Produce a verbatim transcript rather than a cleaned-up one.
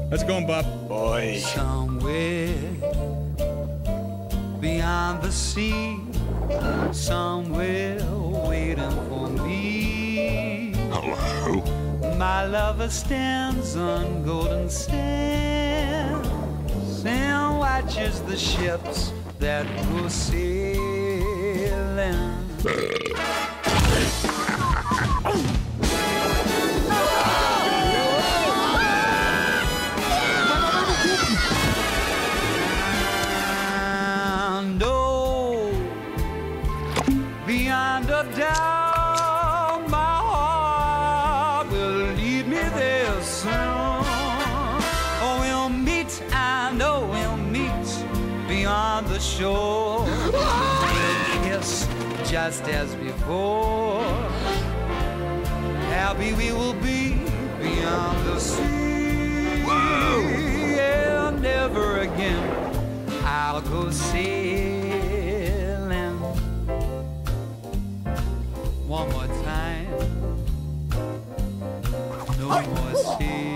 Let's go, Bob. Boy. Somewhere beyond the sea, somewhere waiting for me. Hello. My lover stands on golden sands and watches the ships that go sailing. And oh, beyond a doubt, my heart will lead me there soon. Oh, we'll meet, I know we'll meet beyond the shore. We'll kiss just as before. Happy we will be beyond the sea. Whoa. And never again I'll go sailing. One more time. No more sailing.